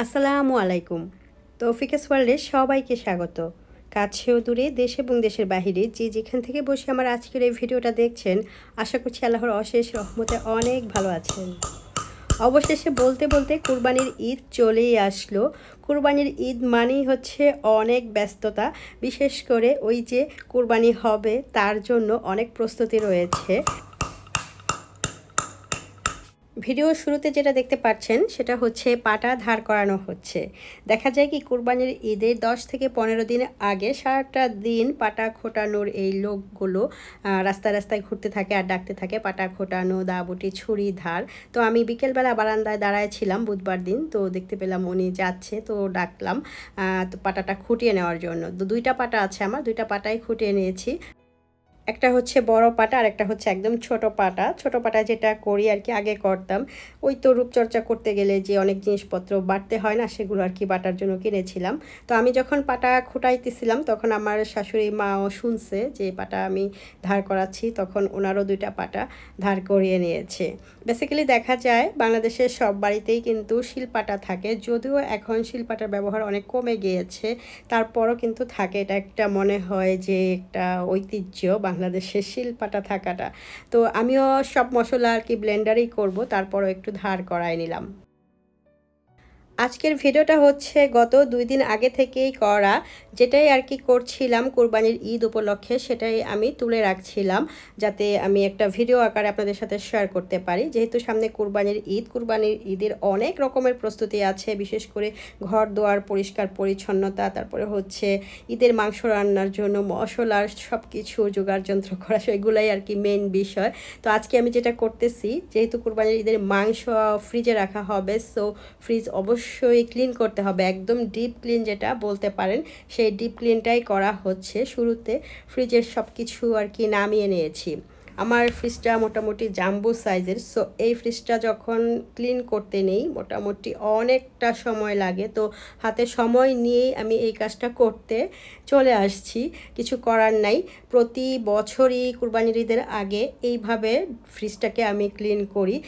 আসসালামু আলাইকুম। তৌফিকাস ওয়ার্ল্ডে সবাইকে স্বাগত। কাছেও দূরে দেশ এবং দেশের বাহিরে যে যেখান থেকে বসে আমার আজকের এই ভিডিওটা দেখছেন, আশা করছি আল্লাহর অশেষ রহমতে অনেক ভালো আছেন। অবশেষে বলতে বলতে কুরবানির ঈদ চলেই আসলো। কুরবানির ঈদ মানেই হচ্ছে অনেক ব্যস্ততা, বিশেষ করে ওই যে কুরবানি হবে তার জন্য অনেক প্রস্তুতি রয়েছে। ভিডিও শুরুতে যেটা দেখতে পাচ্ছেন সেটা হচ্ছে পাটা ধার করানো হচ্ছে। দেখা যায় কি কুরবানির ঈদের 10 থেকে 15 দিন আগে সারাটা দিন পাটা খোটানোর এই লোকগুলো রাস্তায় রাস্তায় ঘুরতে থাকে আর ডাকতে থাকে পাটা খোটানো, দাবুটি, ছুরি, ধার। তো আমি বিকেলবেলা বারান্দায় দাঁড়ায় ছিলাম বুধবার দিন, তো দেখতে পেলাম উনি যাচ্ছে, তো ডাকলাম তো পাটাটা খুঁটিয়ে নেওয়ার জন্য। তো দুইটা পাটা আছে আমার, দুইটা পাটাই খুঁটিয়ে নিয়েছি। একটা হচ্ছে বড় পাটা আর একটা হচ্ছে একদম ছোট পাটা। ছোট পাটা যেটা করি আর কি, আগে করতাম, ওই তো রূপচর্চা করতে গেলে যে অনেক জিনিসপত্র বাটতে হয় না, সেগুলো আর কি বাটার জন্য কিনেছিলাম। তো আমি যখন পাটা খুঁটাইতেছিলাম তখন আমার শাশুড়ি মাও শুনছে যে পাটা আমি ধার করাচ্ছি, তখন ওনারও দুইটা পাটা ধার করিয়ে নিয়েছে। বেসিক্যালি দেখা যায় বাংলাদেশের সব বাড়িতেই কিন্তু শিলপাটা থাকে, যদিও এখন শিলপাটার ব্যবহার অনেক কমে গিয়েছে, তারপরও কিন্তু থাকে। এটা একটা মনে হয় যে একটা ঐতিহ্য বাংলাদেশের শিলপাটা থাকাটা। তো আমিও সব মশলা আর কি ব্লেন্ডারেই করব, তারপরও একটু ধার করাই নিলাম। আজকের ভিডিওটা হচ্ছে গত 2 দিন আগে থেকেই করা, যেটাই আর কি করছিলাম কোরবানির ঈদ উপলক্ষে, সেটাই আমি তুলে রাখছিলাম যাতে আমি একটা ভিডিও আকারে আপনাদের সাথে শেয়ার করতে পারি। যেহেতু সামনে কোরবানির ঈদের অনেক রকমের প্রস্তুতি আছে, বিশেষ করে ঘর দুয়ার পরিষ্কার পরিচ্ছন্নতা, তারপরে হচ্ছে ঈদের মাংস রান্নার জন্য মশলার সব কিছু জোগাড় যন্ত্র করা, সেগুলাই আর কি মেইন বিষয়। তো আজকে আমি যেটা করতেছি, যেহেতু কোরবানির ঈদের মাংস ফ্রিজে রাখা হবে, সো ফ্রিজ অবশ্যই ক্লিন করতে হবে, একদম ডিপ ক্লিন যেটা বলতে পারেন, সেই ডিপ ক্লিনটাই করা হচ্ছে। শুরুতে ফ্রিজের সব কিছু আর কি নামিয়ে নিয়েছি। আমার ফ্রিজটা মোটামুটি জাম্বো সাইজের, সো এই ফ্রিজটা যখন ক্লিন করতে নেই মোটামুটি অনেকটা সময় লাগে। তো হাতে সময় নিয়েই আমি এই কাজটা করতে চলে আসছি, কিছু করার নাই। প্রতি বছরই কুরবানির ঈদের আগে এইভাবে ফ্রিজটাকে আমি ক্লিন করি।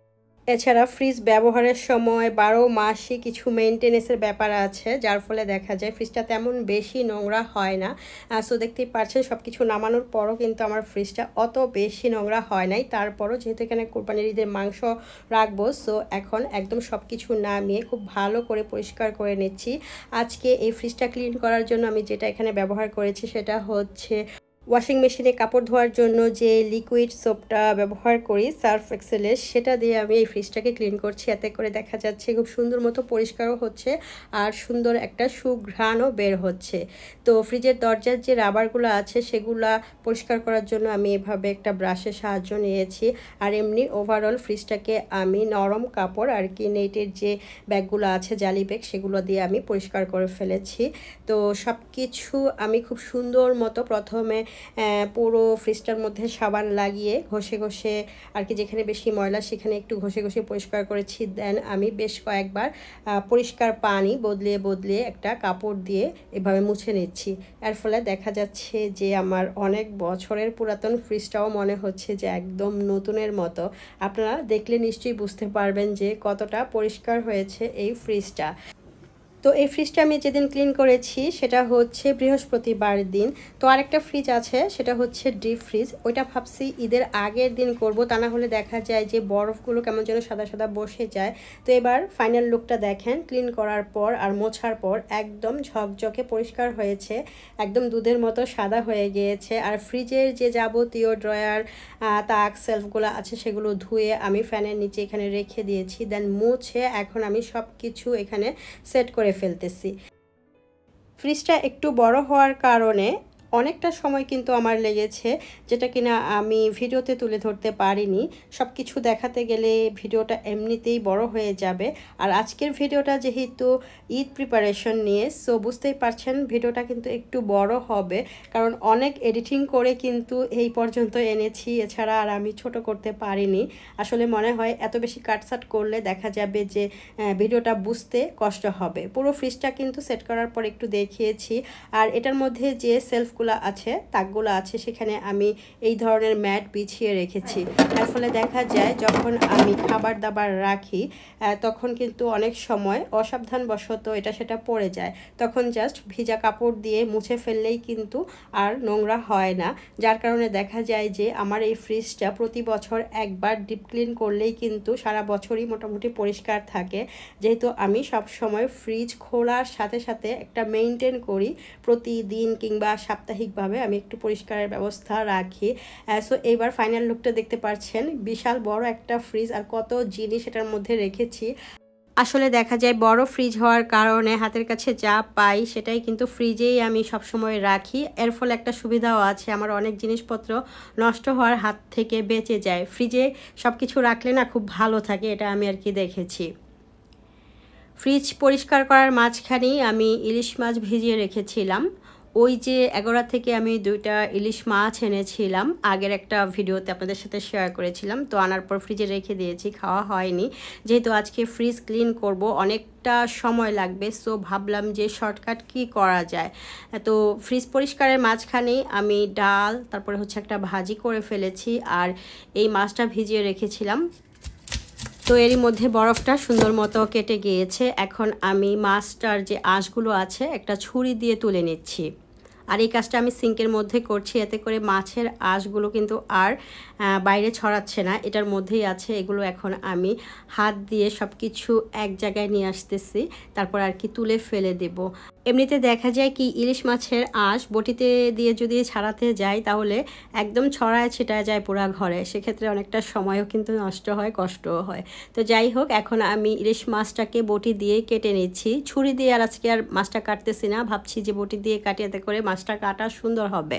এছাড়া ফ্রিজ ব্যবহারের সময় 12 মাসই কিছু মেনটেনেন্সের ব্যাপার আছে, যার ফলে দেখা যায় ফ্রিজটা তেমন বেশি নোংরা হয় না। সো দেখতেই পাচ্ছেন সব কিছু নামানোর পরও কিন্তু আমার ফ্রিজটা অত বেশি নোংরা হয় নাই। তারপরও যেহেতু এখানে কোরবানির ঈদের মাংস রাখবো, সো এখন একদম সব কিছু নামিয়ে খুব ভালো করে পরিষ্কার করে নিচ্ছি। আজকে এই ফ্রিজটা ক্লিন করার জন্য আমি যেটা এখানে ব্যবহার করেছি সেটা হচ্ছে ওয়াশিং মেশিনে কাপড় ধোয়ার জন্য যে লিকুইড সোপটা ব্যবহার করি সার্ফ এক্সেলের, সেটা দিয়ে আমি এই ফ্রিজটাকে ক্লিন করছি। এতে করে দেখা যাচ্ছে খুব সুন্দর মতো পরিষ্কারও হচ্ছে আর সুন্দর একটা সুঘ্রাণও বের হচ্ছে। তো ফ্রিজের দরজার যে রাবারগুলো আছে সেগুলা পরিষ্কার করার জন্য আমি এভাবে একটা ব্রাশের সাহায্য নিয়েছি। আর এমনি ওভারঅল ফ্রিজটাকে আমি নরম কাপড় আর কি নেটের যে ব্যাগগুলো আছে, জালি ব্যাগ, সেগুলো দিয়ে আমি পরিষ্কার করে ফেলেছি। তো সব কিছু আমি খুব সুন্দর মতো প্রথমে পুরো ফ্রিজটার মধ্যে সাবান লাগিয়ে ঘষে ঘষে আর কি, যেখানে বেশি ময়লা সেখানে একটু ঘষে ঘষে পরিষ্কার করেছি। দেন আমি বেশ কয়েকবার পরিষ্কার পানি বদলিয়ে বদলিয়ে একটা কাপড় দিয়ে এভাবে মুছে নিচ্ছি। এর ফলে দেখা যাচ্ছে যে আমার অনেক বছরের পুরাতন ফ্রিজটাও মনে হচ্ছে যে একদম নতুনের মতো। আপনারা দেখলে নিশ্চয়ই বুঝতে পারবেন যে কতটা পরিষ্কার হয়েছে এই ফ্রিজটা। তো এই ফ্রিজটা আমি যেদিন ক্লিন করেছি সেটা হচ্ছে বৃহস্পতিবার দিন। তো আরেকটা ফ্রিজ আছে, সেটা হচ্ছে ডিপ ফ্রিজ, ওইটা ভাবছি ঈদের আগের দিন করব, তা না হলে দেখা যায় যে বরফগুলো কেমন যেন সাদা সাদা বসে যায়। তো এবার ফাইনাল লুকটা দেখেন, ক্লিন করার পর আর মোছার পর একদম ঝকঝকে পরিষ্কার হয়েছে, একদম দুধের মতো সাদা হয়ে গিয়েছে। আর ফ্রিজের যে যাবতীয় ড্রয়ার, তাক, সেলফগুলো আছে সেগুলো ধুয়ে আমি ফ্যানের নিচে এখানে রেখে দিয়েছি। দেন মুছে এখন আমি সব কিছু এখানে সেট করে ফেলতেছি। ফ্রিজটা একটু বড় হওয়ার কারণে অনেকটা সময় কিন্তু আমার লেগেছে, যেটা কিনা আমি ভিডিওতে তুলে ধরতে পারিনি। সব কিছু দেখাতে গেলে ভিডিওটা এমনিতেই বড় হয়ে যাবে। আর আজকের ভিডিওটা যেহেতু ঈদ প্রিপারেশন নিয়ে, সো বুঝতেই পারছেন ভিডিওটা কিন্তু একটু বড় হবে, কারণ অনেক এডিটিং করে কিন্তু এই পর্যন্ত এনেছি, এছাড়া আর আমি ছোট করতে পারিনি। আসলে মনে হয় এত বেশি কাটসাট করলে দেখা যাবে যে ভিডিওটা বুঝতে কষ্ট হবে। পুরো ফ্রিজটা কিন্তু সেট করার পর একটু দেখিয়েছি। আর এটার মধ্যে যে সেলফ তাকগুলো আছে সেখানে আমি এই ধরনের ম্যাট বিছিয়ে রেখেছি। এর ফলে দেখা যায় যখন আমি খাবার দাবার রাখি তখন কিন্তু অনেক সময় অসাবধানবশত এটা সেটা পড়ে যায়, তখন জাস্ট ভিজা কাপড় দিয়ে মুছে ফেললেই কিন্তু আর নোংরা হয় না। যার কারণে দেখা যায় যে আমার এই ফ্রিজটা প্রতি বছর একবার ডিপ ক্লিন করলেই কিন্তু সারা বছরই মোটামুটি পরিষ্কার থাকে, যেহেতু আমি সব সময় ফ্রিজ খোলার সাথে সাথে একটা মেইনটেন করি, প্রতিদিন কিংবা সাপ্তাহিকভাবে আমি একটু পরিষ্কারের ব্যবস্থা রাখি। সো এইবার ফাইনাল লুকটা দেখতে পাচ্ছেন, বিশাল বড় একটা ফ্রিজ আর কত জিনিস এটার মধ্যে রেখেছি। আসলে দেখা যায় বড় ফ্রিজ হওয়ার কারণে হাতের কাছে যা পাই সেটাই কিন্তু ফ্রিজেই আমি সবসময় রাখি। এর ফলে একটা সুবিধাও আছে, আমার অনেক জিনিসপত্র নষ্ট হওয়ার হাত থেকে বেঁচে যায়। ফ্রিজে সব কিছু রাখলে না খুব ভালো থাকে, এটা আমি আর কি দেখেছি। ফ্রিজ পরিষ্কার করার মাঝখানেই আমি ইলিশ মাছ ভিজিয়ে রেখেছিলাম। ওই যে এগোড়া থেকে আমি 2টা ইলিশ মাছ এনেছিলাম, আগের একটা ভিডিওতে আপনাদের সাথে শেয়ার করেছিলাম। তো আনার পর ফ্রিজে রেখে দিয়েছি, খাওয়া হয়নি। যেহেতু আজকে ফ্রিজ ক্লিন করব, অনেকটা সময় লাগবে, সো ভাবলাম যে শর্টকাট কি করা যায়। তো ফ্রিজ পরিষ্কারের মাঝখানেই আমি ডাল, তারপরে হচ্ছে একটা ভাজি করে ফেলেছি, আর এই মাছটা ভিজিয়ে রেখেছিলাম। তো এরই মধ্যে বরফটা সুন্দর মতো কেটে গিয়েছে। এখন আমি মাছটার যে আঁশগুলো আছে একটা ছুরি দিয়ে তুলে নিচ্ছি। আর এই কাজটা আমি সিঙ্কের মধ্যে করছি, এতে করে মাছের আঁশগুলো কিন্তু আর বাইরে ছড়াচ্ছে না, এটার মধ্যেই আছে। এগুলো এখন আমি হাত দিয়ে সব কিছু এক জায়গায় নিয়ে আসতেছি, তারপর আর কি তুলে ফেলে দেব। এমনিতে দেখা যায় কি ইলিশ মাছের আঁশ বটিতে দিয়ে যদি ছাড়াতে যাই তাহলে একদম ছড়ায় ছিটায় যায় পুরা ঘরে, সেক্ষেত্রে অনেকটা সময়ও কিন্তু নষ্ট হয়, কষ্টও হয়। তো যাই হোক, এখন আমি ইলিশ মাছটাকে বটি দিয়ে কেটে নিচ্ছি। ছুরি দিয়ে আর আজকে আর মাছটা কাটতেছি না, ভাবছি যে বটি দিয়ে কাটিয়ে করে মাছটা কাটা সুন্দর হবে।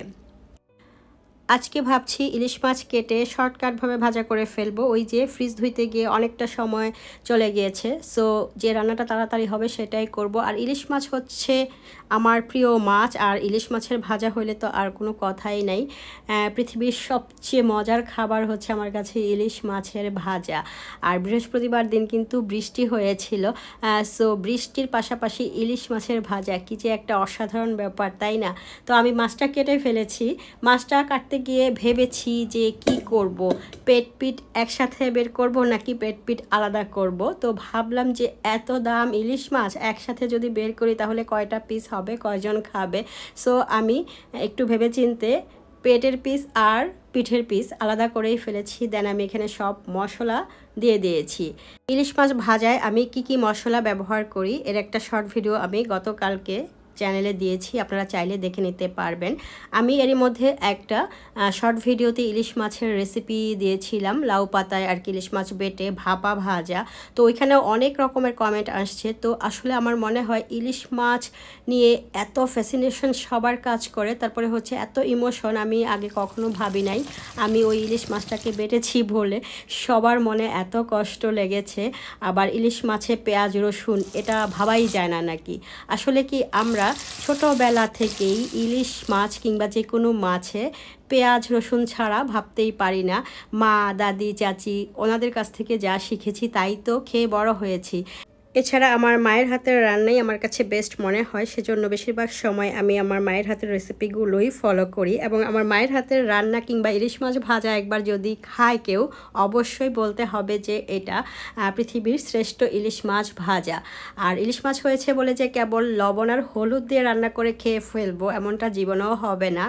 আজকে ভাবছি ইলিশ মাছ কেটে শর্টকাটভাবে ভাজা করে ফেলবো। ওই যে ফ্রিজ ধুইতে গিয়ে অনেকটা সময় চলে গিয়েছে, সো যে রান্নাটা তাড়াতাড়ি হবে সেটাই করব। আর ইলিশ মাছ হচ্ছে আমার প্রিয় মাছ, আর ইলিশ মাছের ভাজা হইলে তো আর কোনো কথাই নাই। পৃথিবীর সবচেয়ে মজার খাবার হচ্ছে আমার কাছে ইলিশ মাছের ভাজা। আর বৃহস্পতিবার দিন কিন্তু বৃষ্টি হয়েছিল, সো বৃষ্টির পাশাপাশি ইলিশ মাছের ভাজা কি যে একটা অসাধারণ ব্যাপার, তাই না? তো আমি মাছটা কেটে ফেলেছি। মাছটা কাটতে গিয়ে ভেবেছি যে কি করব, পেট পিঠ একসাথে বের করব নাকি পেট পিঠ আলাদা করব। তো ভাবলাম যে এত দাম ইলিশ মাছ, একসাথে যদি বের করি তাহলে কয়টা পিস হবে, কয়জন খাবে। সো আমি একটু ভেবেচিন্তে পেটের পিস আর পিঠের পিস আলাদা করেই ফেলেছি। দেন আমি এখানে সব মশলা দিয়ে দিয়েছি। ইলিশ মাছ ভাজায় আমি কি কি মশলা ব্যবহার করি এর একটা শর্ট ভিডিও আমি গতকালকে চ্যানেলে দিয়েছি, আপনারা চাইলে দেখে নিতে পারবেন। আমি এরই মধ্যে একটা শর্ট ভিডিওতে ইলিশ মাছের রেসিপি দিয়েছিলাম, লাউ পাতায় আর কি ইলিশ মাছ বেটে ভাপা ভাজা। তো ওইখানেও অনেক রকমের কমেন্ট আসছে। তো আসলে আমার মনে হয় ইলিশ মাছ নিয়ে এত ফ্যাসিনেশন সবার কাজ করে, তারপরে হচ্ছে এত ইমোশন আমি আগে কখনো ভাবি নাই। আমি ওই ইলিশ মাছটাকে বেটেছি বলে সবার মনে এত কষ্ট লেগেছে। আবার ইলিশ মাছে পেঁয়াজ রসুন এটা ভাবাই যায় না নাকি। আসলে কি আমরা ছোটবেলা থেকেই ইলিশ মাছ কিংবা যে কোনো মাছে পেঁয়াজ রসুন ছাড়া ভাবতেই পারি না। মা, দাদি, চাচি ওনাদের কাছ থেকে যা শিখেছি তাই তো খেয়ে বড় হয়েছি। এছাড়া আমার মায়ের হাতের রান্নাই আমার কাছে বেস্ট মনে হয়, সেজন্য বেশিরভাগ সময় আমি আমার মায়ের হাতের রেসিপিগুলোই ফলো করি। এবং আমার মায়ের হাতের রান্না কিংবা ইলিশ মাছ ভাজা একবার যদি খায় কেউ, অবশ্যই বলতে হবে যে এটা পৃথিবীর শ্রেষ্ঠ ইলিশ মাছ ভাজা। আর ইলিশ মাছ হয়েছে বলে যে কেবল লবণ আর হলুদ দিয়ে রান্না করে খেয়ে ফেলবো এমনটা জীবনেও হবে না।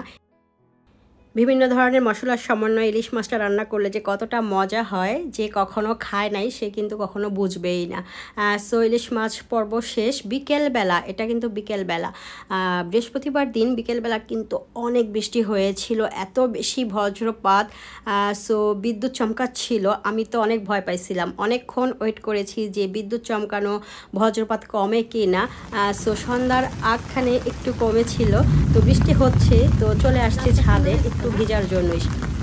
বিভিন্ন ধরনের মশলার সমন্বয়ে ইলিশ মাছটা রান্না করলে যে কতটা মজা হয়, যে কখনো খায় নাই সে কিন্তু কখনো বুঝবেই না। সো ইলিশ মাছ পর্ব শেষ। বিকেলবেলা, এটা কিন্তু বিকেলবেলা, বৃহস্পতিবার দিন বিকেলবেলা কিন্তু অনেক বৃষ্টি হয়েছিল, এত বেশি বজ্রপাত। সো বিদ্যুৎ চমকাচ্ছিল, আমি তো অনেক ভয় পাইছিলাম, অনেকক্ষণ ওয়েট করেছি যে বিদ্যুৎ চমকানো বজ্রপাত কমে কি না। সো সন্ধ্যার আগখানে একটু কমেছিল, তো বৃষ্টি হচ্ছে, তো চলে আসছে ছাদে একটু ভিজার জন্যই।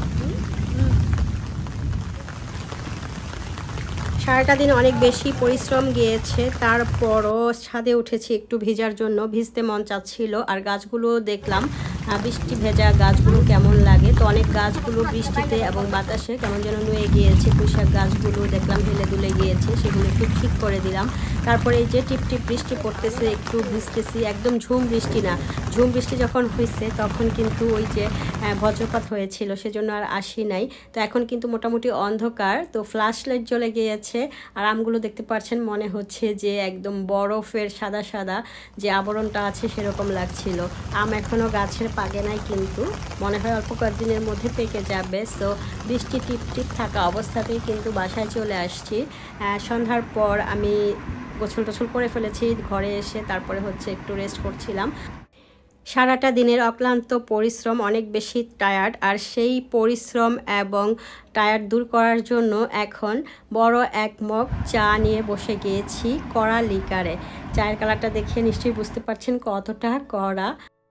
সারাটা দিন অনেক বেশি পরিশ্রম গিয়েছে, তারপরও ছাদে উঠেছি একটু ভিজার জন্য। ভিজতে মন চাচ্ছিল, আর গাছগুলো দেখলাম বৃষ্টি ভেজা গাছগুলো কেমন লাগে। তো অনেক গাছগুলো বৃষ্টিতে এবং বাতাসে কেমন যেন নুয়ে গিয়েছে। পুঁইশাক গাছগুলো দেখলাম হেলে দুলে গিয়েছে, সেগুলো একটু ঠিক করে দিলাম। তারপরে এই যে টিপটিপ বৃষ্টি পড়তেছে, একটু ভিজতেছি, একদম ঝুম বৃষ্টি না, ঝুম বৃষ্টি যখন হয়েছে তখন কিন্তু ওই যে বজ্রপাত হয়েছিল, সেজন্য আর আসি নাই। তো এখন কিন্তু মোটামুটি অন্ধকার, তো ফ্ল্যাশ লাইট জ্বলে গিয়েছে। আর আমগুলো দেখতে পাচ্ছেন, মনে হচ্ছে যে একদম বরফের সাদা সাদা যে আবরণটা আছে সেরকম লাগছিল। আম এখনও গাছের পাকে নাই, কিন্তু মনে হয় অল্প কয়েকদিনের মধ্যে পেকে যাবে। সো বৃষ্টি টিপ টিপ থাকা অবস্থাতেই কিন্তু বাসায় চলে আসছি। সন্ধ্যার পর আমি গোসল টোছল করে ফেলেছি ঘরে এসে, তারপরে হচ্ছে একটু রেস্ট করছিলাম। সারাটা দিনের অক্লান্ত পরিশ্রম, অনেক বেশি টায়ার্ড, আর সেই পরিশ্রম এবং টায়ার্ড দূর করার জন্য এখন বড় এক মগ চা নিয়ে বসে গিয়েছি কড়া লিকারে। চায়ের কালারটা দেখে নিশ্চয়ই বুঝতে পারছেন কতটা কড়া।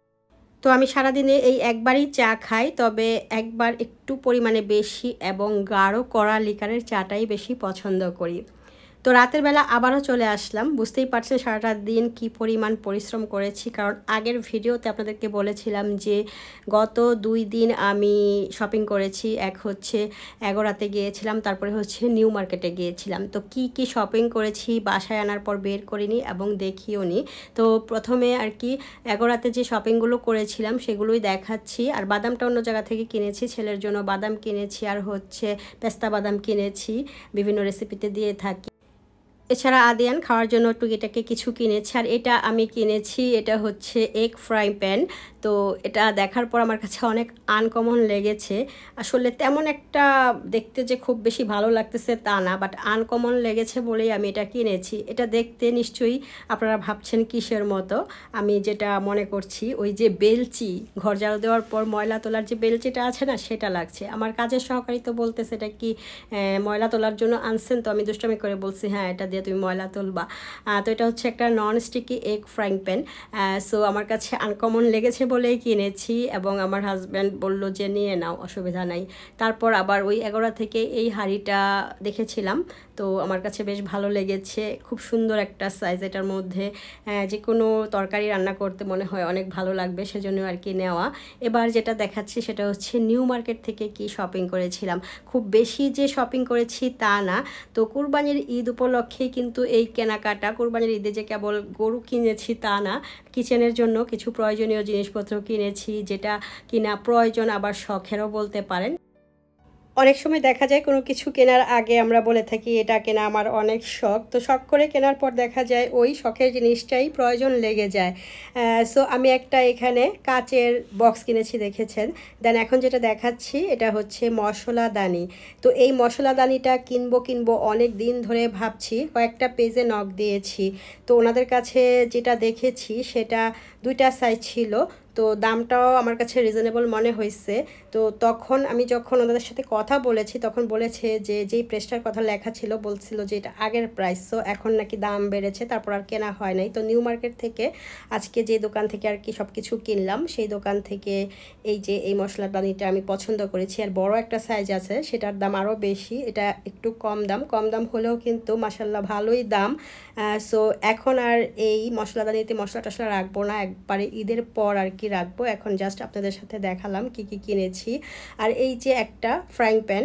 তো আমি সারাদিনে এই একবারই চা খাই, তবে একবার একটু পরিমাণে বেশি এবং গাঢ় কড়া লিকারের চাটাই বেশি পছন্দ করি। তো রাতের বেলা আবারও চলে আসলাম। বুঝতেই পারছেন সারাটা দিন কি পরিমাণ পরিশ্রম করেছি, কারণ আগের ভিডিওতে আপনাদেরকে বলেছিলাম যে গত 2 দিন আমি শপিং করেছি। এক হচ্ছে এগোরাতে গিয়েছিলাম, তারপরে হচ্ছে নিউ মার্কেটে গিয়েছিলাম। তো কি কি শপিং করেছি বাসায় আনার পর বের করিনি এবং দেখিও নি। তো প্রথমে আর কি এগোরাতে যে শপিংগুলো করেছিলাম সেগুলোই দেখাচ্ছি। আর বাদামটা অন্য জায়গা থেকে কিনেছি, ছেলের জন্য বাদাম কিনেছি, আর হচ্ছে পেস্তা বাদাম কিনেছি, বিভিন্ন রেসিপিতে দিয়ে থাকি। এছাড়া আদিয়ান খাওয়ার জন্য টুকিটাকে কিছু কিনেছি। আর এটা আমি কিনেছি, এটা হচ্ছে এগ ফ্রাই প্যান। তো এটা দেখার পর আমার কাছে অনেক আনকমন লেগেছে। আসলে তেমন একটা দেখতে যে খুব বেশি ভালো লাগতেছে তা না, বাট আনকমন লেগেছে বলেই আমি এটা কিনেছি। এটা দেখতে নিশ্চয়ই আপনারা ভাবছেন কিসের মতো। আমি যেটা মনে করছি, ওই যে বেলচি, ঘর ঝাড়ু দেওয়ার পর ময়লা তোলার যে বেলচিটা আছে না, সেটা লাগছে। আমার কাজের সহকারী তো বলতেছে এটা কি ময়লা তোলার জন্য আনছেন। তো আমি দুষ্টামি করে বলছি হ্যাঁ, এটা দিয়ে তুমি ময়লা তুলবা। তো এটা হচ্ছে একটা non sticky egg frying pan. So আমার কাছে আনকমন লেগেছে বলেই কিনেছি, এবং আমার হাজব্যান্ড বলল যে নিয়ে নাও, অসুবিধা নাই। তারপর আবার ওই এগোরা থেকে এই হাঁড়িটা দেখেছিলাম, তো আমার কাছে বেশ ভালো লেগেছে। খুব সুন্দর একটা সাইজ, এটার মধ্যে যে কোনো তরকারি রান্না করতে মনে হয় অনেক ভালো লাগবে, সেজন্য আর কি নেওয়া। এবার যেটা দেখাচ্ছি সেটা হচ্ছে নিউ মার্কেট থেকে কি শপিং করেছিলাম। খুব বেশি যে শপিং করেছি তা না। তো কুরবানির ঈদ উপলক্ষেই কিন্তু এই কেনাকাটা, কুরবানির ঈদে যে কেবল গরু কিনেছি তা না, কিচেনের জন্য কিছু প্রয়োজনীয় জিনিসপত্র কিনেছি, যেটা কিনা প্রয়োজন আবার শখেরও বলতে পারেন। অনেক সময় দেখা যায় কোনো কিছু কেনার আগে আমরা বলে থাকি এটা কেনা আমার অনেক শখ, তো শখ করে কেনার পর দেখা যায় ওই শখের জিনিসটাই প্রয়োজন লেগে যায়। সো আমি একটা এখানে কাচের বক্স কিনেছি, দেখেছেন। দেন এখন যেটা দেখাচ্ছি এটা হচ্ছে মশলাদানি। তো এই মশলাদানিটা কিনবো অনেক দিন ধরে ভাবছি, কয়েকটা পেজে নক দিয়েছি। তো ওনাদের কাছে যেটা দেখেছি সেটা 2টা সাইজ ছিল, তো দামটাও আমার কাছে রিজনেবল মনে হয়েছে। তো তখন আমি যখন ওনাদের সাথে কথা বলেছি তখন বলেছে যে যেই প্রাইসটার কথা লেখা ছিল বলছিল যে এটা আগের প্রাইস, সো এখন নাকি দাম বেড়েছে, তারপর আর কেনা হয় নাই। তো নিউ মার্কেট থেকে আজকে যে দোকান থেকে আর কি সব কিছু কিনলাম, সেই দোকান থেকে এই যে এই মশলাদানিটা আমি পছন্দ করেছি। আর বড় একটা সাইজ আছে, সেটার দাম আরও বেশি, এটা একটু কম দাম হলেও কিন্তু মাশাল্লাহ ভালোই দাম। সো এখন আর এই মশলাদানিতে মশলা টশলা রাখবো না, একবারে ঈদের পর আর কি রাখবো। এখন জাস্ট আপনাদের সাথে দেখালাম কি কি কিনেছি। আর এই যে একটা ফ্রাইং প্যান,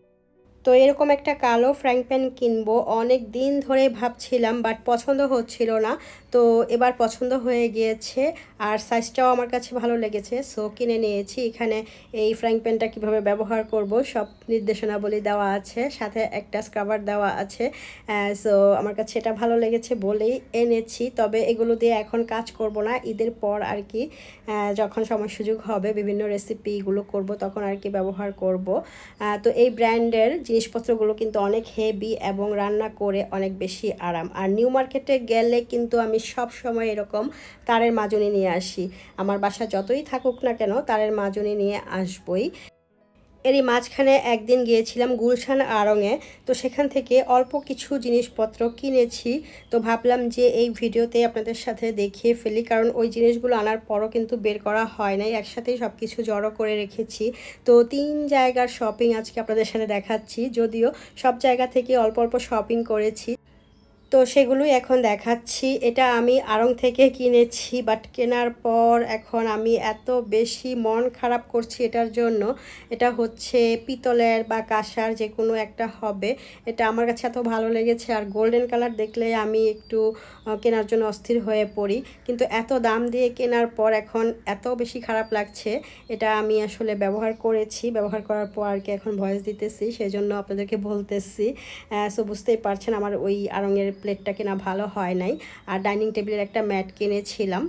তো এরকম একটা কালো ফ্রাইং প্যান কিনবো অনেক দিন ধরে ভাবছিলাম, বাট পছন্দ হচ্ছিল না। তো এবার পছন্দ হয়ে গিয়েছে, আর সাইজটাও আমার কাছে ভালো লেগেছে, সো কিনে নিয়েছি। এখানে এই ফ্রাইং প্যানটা কীভাবে ব্যবহার করব সব নির্দেশনাবলী দেওয়া আছে, সাথে একটা স্ক্রাবার দেওয়া আছে। সো আমার কাছে এটা ভালো লেগেছে বলেই এনেছি। তবে এগুলো দিয়ে এখন কাজ করব না, ঈদের পর আর কি যখন সময় সুযোগ হবে বিভিন্ন রেসিপিগুলো করব তখন আর কি ব্যবহার করব। তো এই ব্র্যান্ডের জিনিসপত্রগুলো কিন্তু অনেক হেভি এবং রান্না করে অনেক বেশি আরাম। আর নিউ মার্কেটে গেলে কিন্তু আমি সব সময় এরকম তারের মাজনি নিয়ে আসি, আমার বাসা যতই থাকুক না কেন তারের মাজনি নিয়ে আসবই। এরই মাঝখানে একদিন গিয়েছিলাম গুলশান আড়ংয়ে, তো সেখান থেকে অল্প কিছু জিনিসপত্র কিনেছি। তো ভাবলাম যে এই ভিডিওতে আপনাদের সাথে দেখিয়ে ফেলি, কারণ ওই জিনিসগুলো আনার পরও কিন্তু বের করা হয় নাই, একসাথেই সব কিছু জড়ো করে রেখেছি। তো 3 জায়গার শপিং আজকে আপনাদের সাথে দেখাচ্ছি, যদিও সব জায়গা থেকে অল্প অল্প শপিং করেছি। তো সেগুলোই এখন দেখাচ্ছি। এটা আমি আড়ং থেকে কিনেছি, বাট কেনার পর এখন আমি এত বেশি মন খারাপ করছি এটার জন্য। এটা হচ্ছে পিতলের বা কাঁসার যে কোনো একটা হবে। এটা আমার কাছে এত ভালো লেগেছে, আর গোল্ডেন কালার দেখলে আমি একটু কেনার জন্য অস্থির হয়ে পড়ি, কিন্তু এত দাম দিয়ে কেনার পর এখন এত বেশি খারাপ লাগছে। এটা আমি আসলে ব্যবহার করেছি, ব্যবহার করার পর আর কি এখন ভয়েস দিতেছি, সেই জন্য আপনাদেরকে বলতেছি। সো বুঝতেই পারছেন আমার ওই আড়ংয়ের প্লেটটা কেনা ভালো হয় নাই। আর ডাইনিং টেবিলের একটা ম্যাট কিনেছিলাম।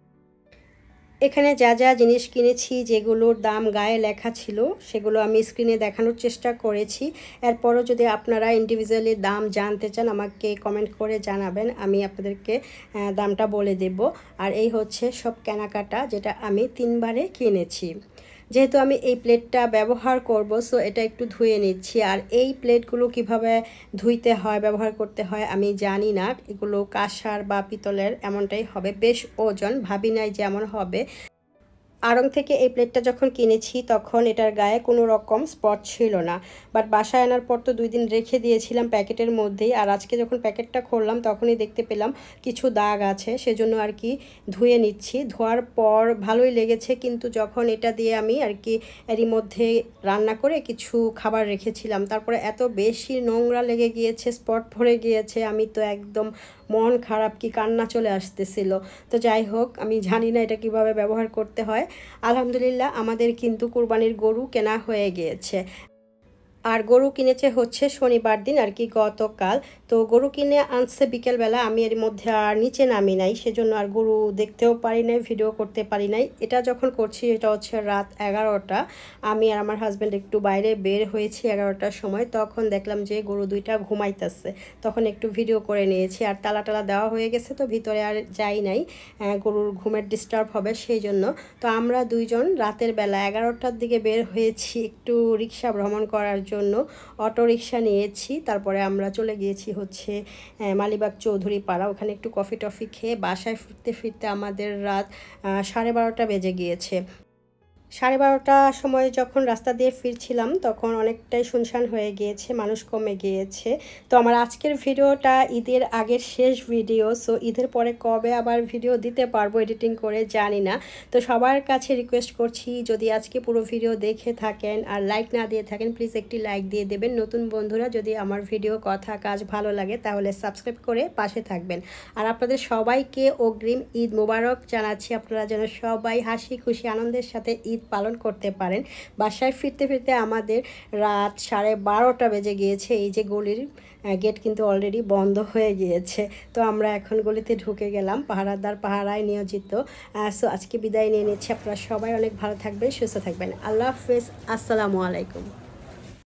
এখানে যা যা জিনিস কিনেছি, যেগুলোর দাম গায়ে লেখা ছিল, সেগুলো আমি স্ক্রিনে দেখানোর চেষ্টা করেছি। এরপরও যদি আপনারা ইন্ডিভিজুয়ালি দাম জানতে চান আমাকে কমেন্ট করে জানাবেন, আমি আপনাদেরকে দামটা বলে দেব। আর এই হচ্ছে সব কেনাকাটা যেটা আমি 3বারে কিনেছি। যেহেতু আমি এই প্লেটটা ব্যবহার করব, সো এটা একটু ধুয়ে নিচ্ছি। আর এই প্লেটগুলো কিভাবে ধুইতে হয়, ব্যবহার করতে হয় আমি জানি না। এগুলো কাঁসার বা পিতলের এমনটাই হবে, বেশ ওজন, ভাবি নাই যেমন হবে। আড়ং থেকে এই প্লেটটা যখন কিনেছি তখন এটার গায়ে কোনো রকম স্পট ছিল না, বাট বাসায় আনার পর তো 2 দিন রেখে দিয়েছিলাম প্যাকেটের মধ্যেই। আর আজকে যখন প্যাকেটটা খুললাম তখনই দেখতে পেলাম কিছু দাগ আছে, সেজন্য আর কি ধুয়ে নিচ্ছি। ধোয়ার পর ভালোই লেগেছে, কিন্তু যখন এটা দিয়ে আমি আর কি এরই মধ্যে রান্না করে কিছু খাবার রেখেছিলাম, তারপরে এত বেশি নোংরা লেগে গিয়েছে, স্পট ভরে গিয়েছে, আমি তো একদম মন খারাপ, কি কান্না চলে আসতেছিল। তো যাই হোক, আমি জানি না এটা কিভাবে ব্যবহার করতে হয়। আলহামদুলিল্লাহ আমাদের কিন্তু কুরবানির গরু কেনা হয়ে গিয়েছে। আর গরু কিনেছে হচ্ছে শনিবার দিন আর কি, গতকাল। তো গরু কিনে আনছে বিকেলবেলা, আমি এর মধ্যে আর নিচে নামি নাই, সেজন্য আর গরু দেখতেও পারি নাই, ভিডিও করতে পারি নাই। এটা যখন করছি এটা হচ্ছে রাত 11টা। আমি আর আমার হাজব্যান্ড একটু বাইরে বের হয়েছি 11টার সময়, তখন দেখলাম যে গরু 2টা ঘুমাইতেছে, তখন একটু ভিডিও করে নিয়েছি। আর তালা টালা দেওয়া হয়ে গেছে, তো ভিতরে আর যাই নাই, গরুর ঘুমের ডিস্টার্ব হবে সেই জন্য। তো আমরা 2জন রাতের বেলা 11টার দিকে বের হয়েছি একটু রিক্সা ভ্রমণ করার জন্য। অটো রিক্সা নিয়েছি, তারপরে আমরা চলে গিয়েছি হচ্ছে মালিবাগ চৌধুরী পাড়া, ওখানে একটু কফি টফি খেয়ে বাসায় ফিরতে ফিরতে আমাদের রাত 12:30 বেজে গিয়েছে। 12:30টার সময় যখন রাস্তা দিয়ে ফিরছিলাম তখন অনেকটাই শুনশান হয়ে গিয়েছে, মানুষ কমে গিয়েছে। তো আমার আজকের ভিডিওটা ঈদের আগের শেষ ভিডিও, সো ঈদের পরে কবে আবার ভিডিও দিতে পারবো এডিটিং করে জানি না। তো সবার কাছে রিকোয়েস্ট করছি, যদি আজকে পুরো ভিডিও দেখে থাকেন আর লাইক না দিয়ে থাকেন, প্লিজ একটি লাইক দিয়ে দেবেন। নতুন বন্ধুরা যদি আমার ভিডিও, কথা, কাজ ভালো লাগে তাহলে সাবস্ক্রাইব করে পাশে থাকবেন। আর আপনাদের সবাইকে অগ্রিম ঈদ মোবারক জানাচ্ছি। আপনারা যেন সবাই হাসি খুশি আনন্দের সাথে ঈদ পালন করতে পারেন। বাসায় ফিরতে ফিরতে আমাদের রাত 12:30 বেজে গিয়েছে। এই যে গলির গেট কিন্তু অলরেডি বন্ধ হয়ে গিয়েছে, তো আমরা এখন গলিতে ঢুকে গেলাম, পাহারাদার পাহারায় নিয়োজিত। সো আজকে বিদায় নিয়ে নিচ্ছি। আপনারা সবাই অনেক ভালো থাকবেন, সুস্থ থাকবেন। আল্লাহ হাফেজ, আসসালামু আলাইকুম।